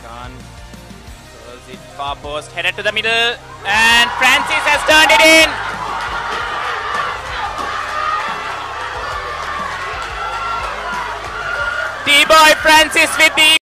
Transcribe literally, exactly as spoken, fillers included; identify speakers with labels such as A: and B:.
A: Khan throws it far post, headed to the middle, and Francis has turned it in. T-Boy Francis with the